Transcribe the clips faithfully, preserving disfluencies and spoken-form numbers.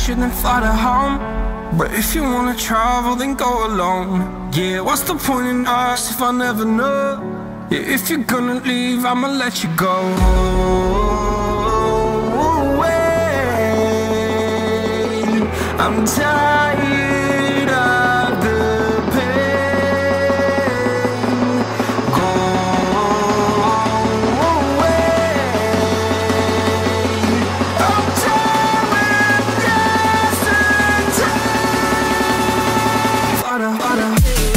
adventure, then fly to home. But if you wanna travel, then go alone. Yeah, what's the point in us if I never know? Yeah, if you're gonna leave, I'ma let you go. Wait, I'm tired of the pain. Go away. I'm tired with yesterday. Flutter, flutter.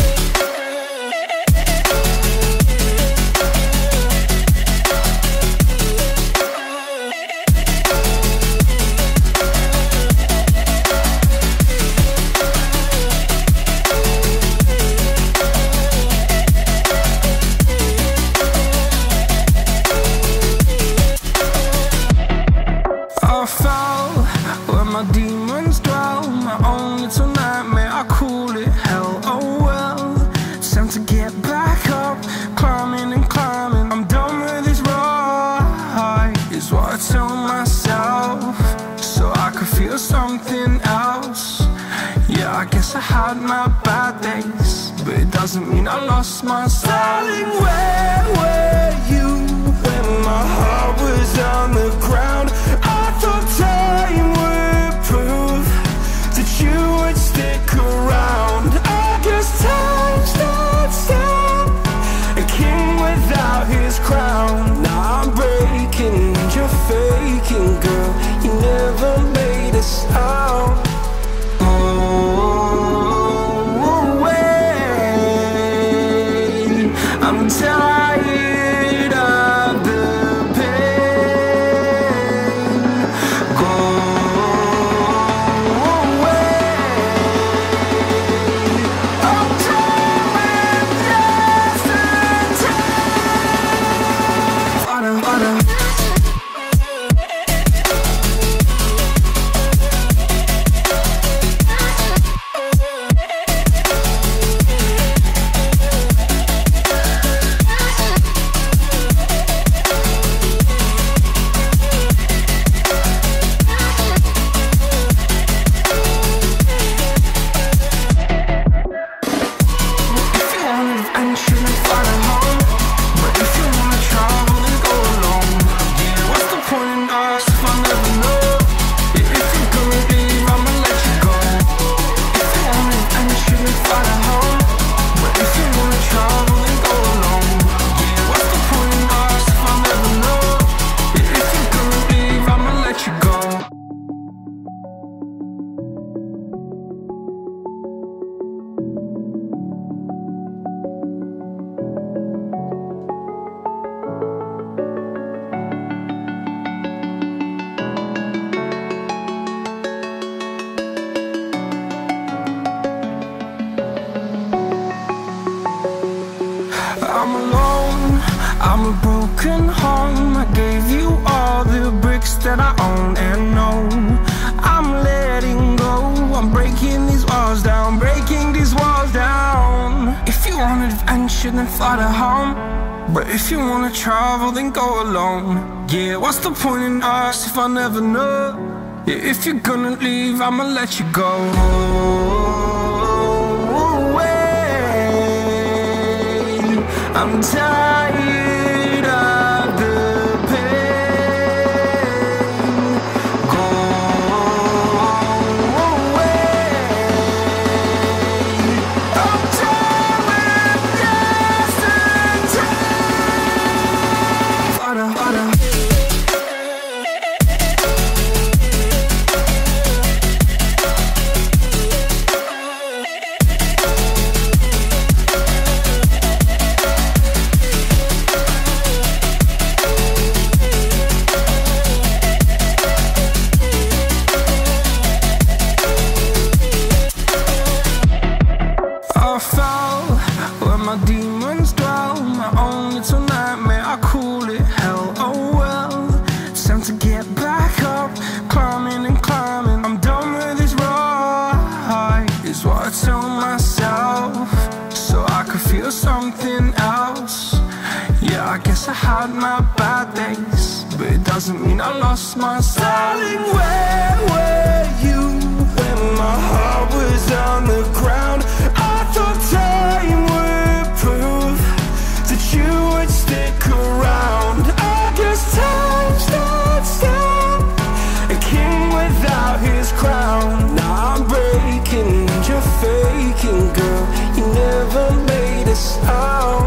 I fell where my demons dwell. My own little nightmare, I call it hell. Oh well, it's time to get back up. Climbing and climbing, I'm done with this ride, is what I tell myself, so I could feel something else. Yeah, I guess I had my bad days, but it doesn't mean I lost my soul. Darling, where were you when my heart was on the ground? I thought time would prove that you would stick around. I guess time stood still, a king without his crown. Now I'm breaking and you're faking, girl. You never made a sound. Oh, wait, I'm tired of the pain. Go away. I'm tired with yesterday. Flutter, flutter. I'm alone, I'm a broken home. I gave you all the bricks that I own and know. I'm letting go, I'm breaking these walls down, breaking these walls down. If you want adventure, then fly to home. But if you wanna travel, then go alone. Yeah, what's the point in us if I never know? Yeah, if you're gonna leave, I'ma let you go. I'm tired of the pain. Go away. I'm tired with yesterday. Flutter, flutter. I fell where my demons dwell. My own little nightmare, I call it hell. Oh well, it's time to get back up. Climbing and climbing, I'm done with this ride, is what I tell myself, so I could feel something else. Yeah, I guess I I had my bad days, but it doesn't mean I lost my style. Darling, where were you when my heart was on the ground? I thought time would prove that you would stick around. I guess time stood still, a king without his crown. Now I'm breaking and you're faking, girl. You never made a sound.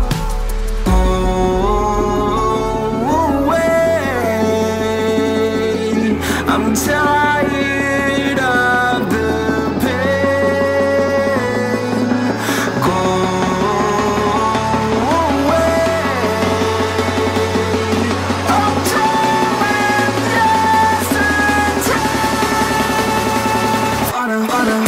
I'm tired of the pain. Go away. I'm doing yesterday. Father, Father.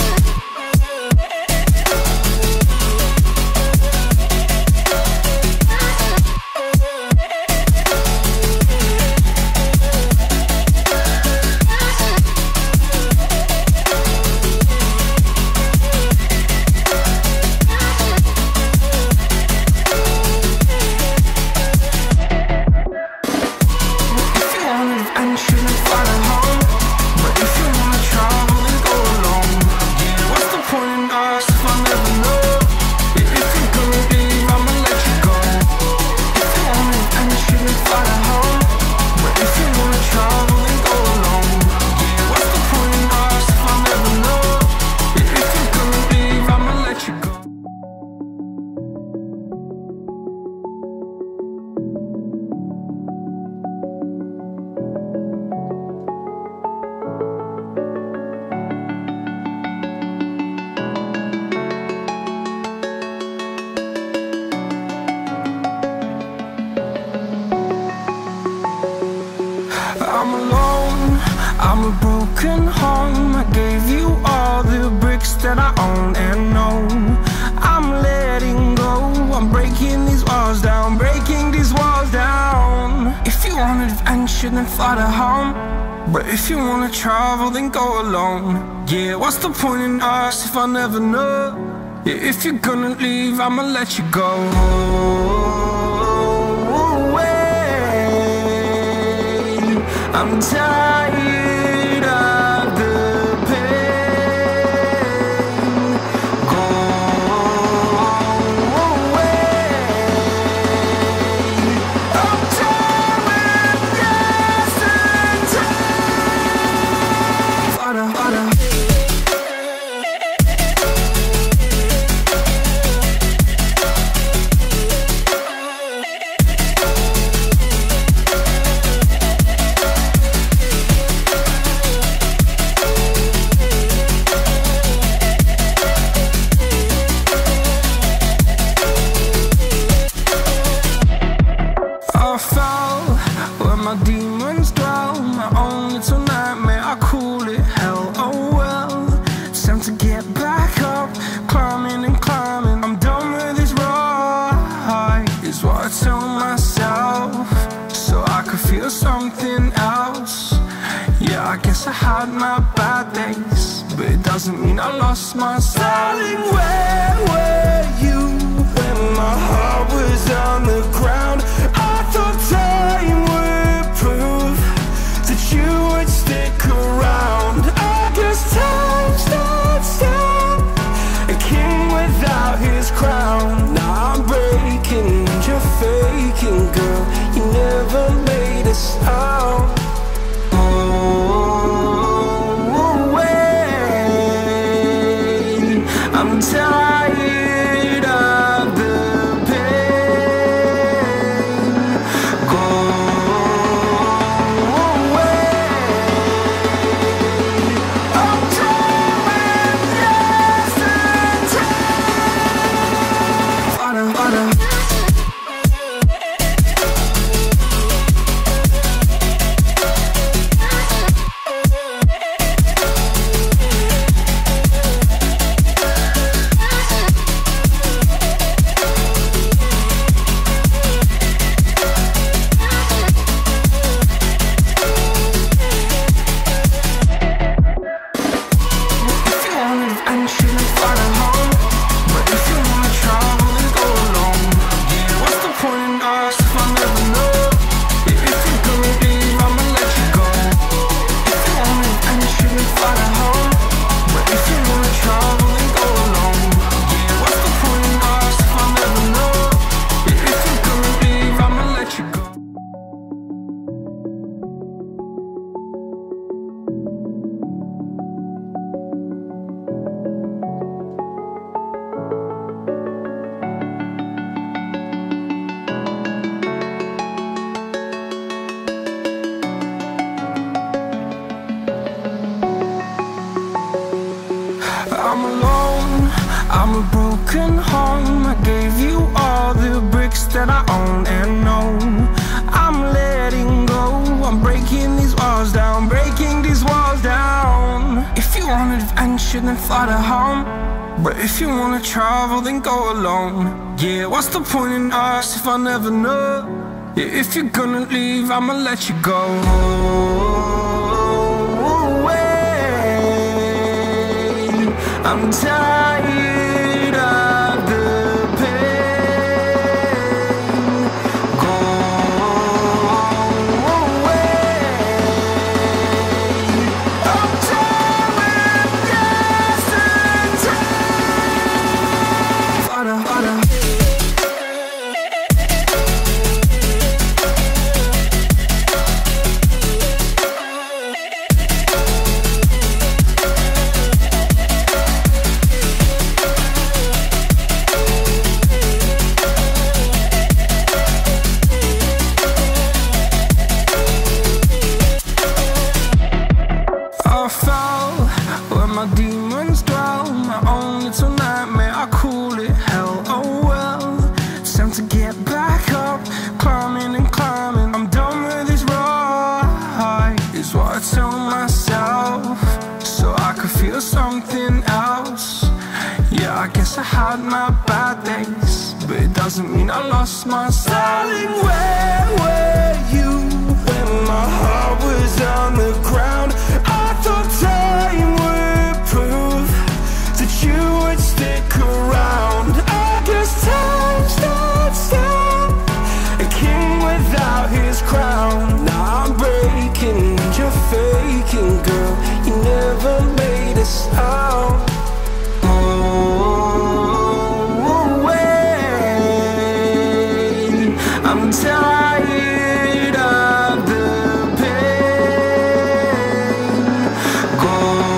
I'm alone, I'm a broken home. I gave you all the bricks that I own and know. I'm letting go, I'm breaking these walls down, breaking these walls down. If you want adventure, then fly to home. But if you wanna travel, then go alone. Yeah, what's the point in us if I never know? Yeah, if you're gonna leave, I'ma let you go. I'm tired of the pain. Go away. I'm tired of yesterday. Father, Father. I fell where my demons dwell, my own little nightmare, I call it hell. Oh well, it's time to get back up, climbing and climbing. I'm done with this ride, is what I tell myself, so I could feel something else. Yeah, I guess I had my bad days, but it doesn't mean I lost my style. Darling, where were you when my heart was on the ground? I thought time would prove that you would stick around. I guess time stood still, a king without his crown. Now I'm breaking and you're faking, girl. You never made a sound. Oh, wait, I'm tired broken home. I gave you all the bricks that I own and know. I'm letting go, I'm breaking these walls down, breaking these walls down. If you want adventure, then fly to home. But if you wanna travel, then go alone. Yeah, what's the point in us if I never know? Yeah, if you're gonna leave, I'ma let you go. I'm tired of the pain. Go away. I'm tired with yesterday. Harder, harder. My demons dwell, my own little nightmare, I call it hell. Oh well, it's time to get back up, climbing and climbing. I'm done with this ride, is what I tell myself, so I could feel something else. Yeah, I guess I had my bad days, but it doesn't mean I lost my style. Darling, where were you when my heart was on the ground? I thought time would prove that you would stick around. I guess time stood still, a king without his crown. Now I'm breaking and you're faking, girl. You never made a sound. Oh, wait, I'm tired of the pain. Go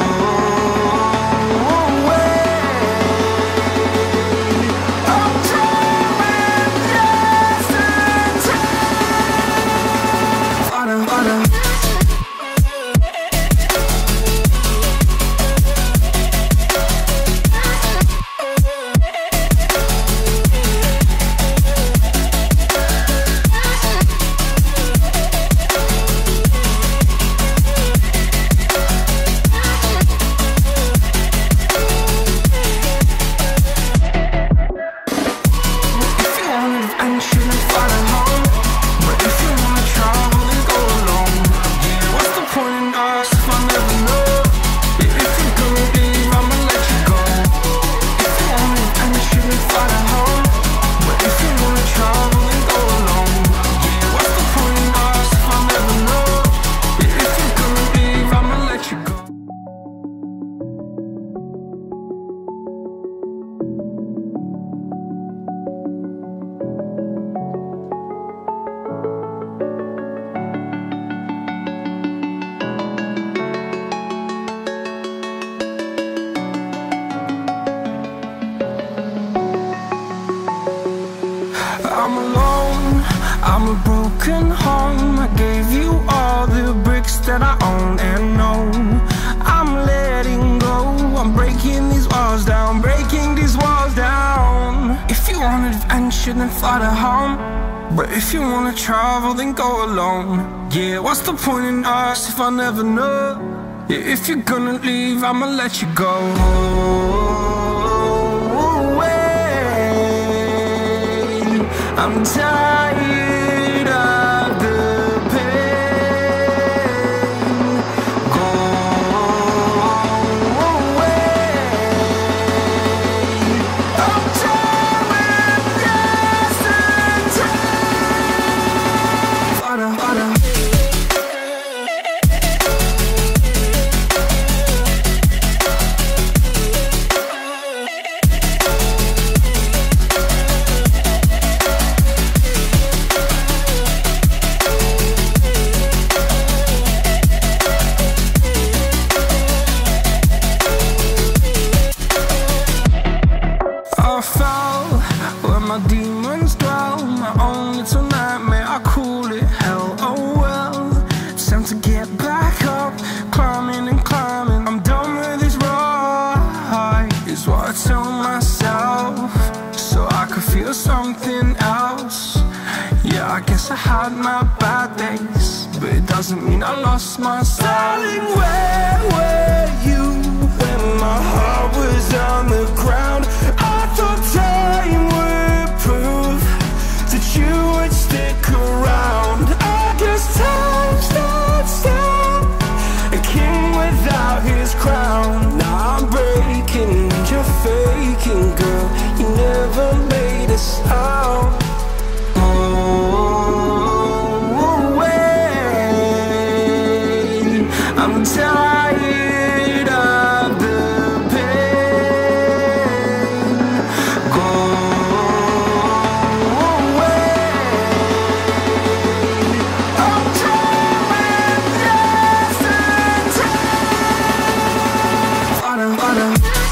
I'm alone, I'm a broken home. I gave you all the bricks that I own and know. I'm letting go, I'm breaking these walls down, breaking these walls down. If you want adventure, then fly to home. But if you wanna travel, then go alone. Yeah, what's the point in us if I never know? Yeah, if you're gonna leave, I'ma let you go. I'm tired of the pain. Go away. I'm tired with yesterday. Harder, harder. My demons dwell, my own little nightmare, I call it hell. Oh well, it's time to get back up, climbing and climbing. I'm done with this ride, is what I tell myself, feel something else. Yeah, I guess I had my bad days, but it doesn't mean I lost my style. Darling, where were you when my heart was on the ground? I thought time would prove that you would stick around. I guess time stood still, a king without his crown. Now I'm breaking and you're faking, girl. You never made a sound. I'm tired of the pain. Go away. I'm tired of yesterday. Father, Father.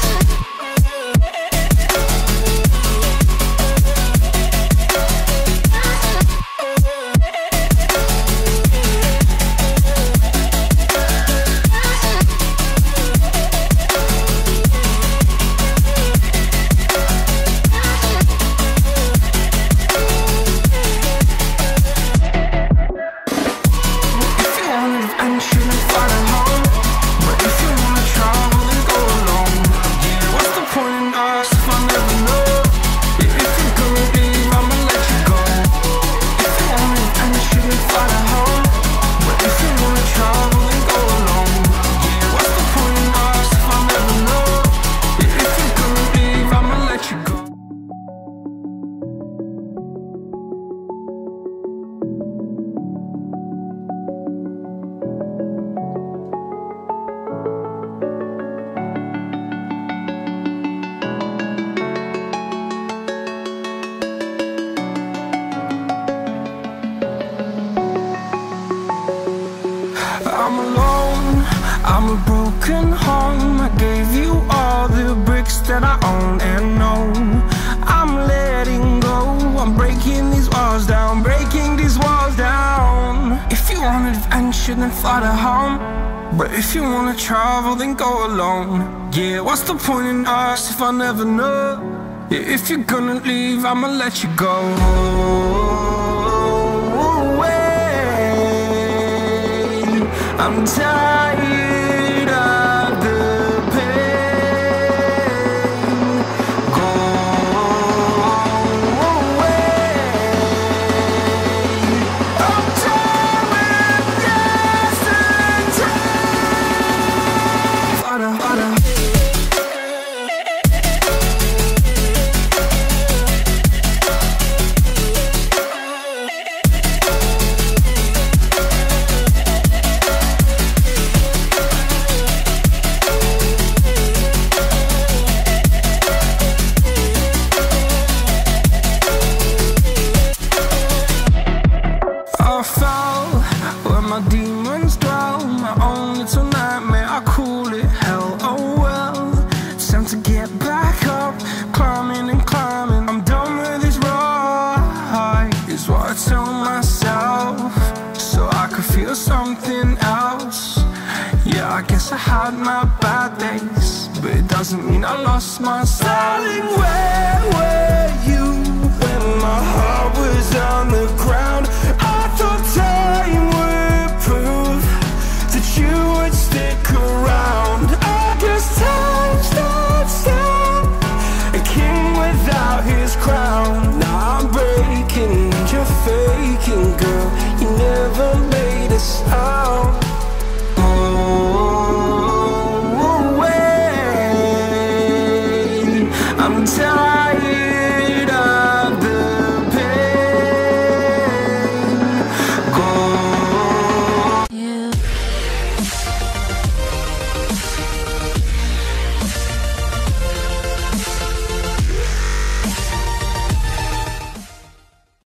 I'm alone, I'm a broken home. I gave you all the bricks that I own and know. I'm letting go, I'm breaking these walls down, breaking these walls down. If you want adventure, then fly to home. But if you wanna travel, then go alone. Yeah, what's the point in us if I never know? Yeah, if you're gonna leave, I'ma let you go. I'm tired of the pain. Go away. I'm tired of yesterday. Father, Father. My demons dwell, my own little nightmare, I call it hell. Oh well, it's time to get back up, climbing and climbing. I'm done with this ride, is what I tell myself, so I could feel something else. Yeah, I guess I had my bad days, but it doesn't mean I lost my style. Darling, where were you when my heart was on the ground? I thought time would prove that you would stick around. I guess time stood still, a king without his crown. Now I'm breaking and you're faking, girl. You never made a sound. Oh, wait, I'm tired.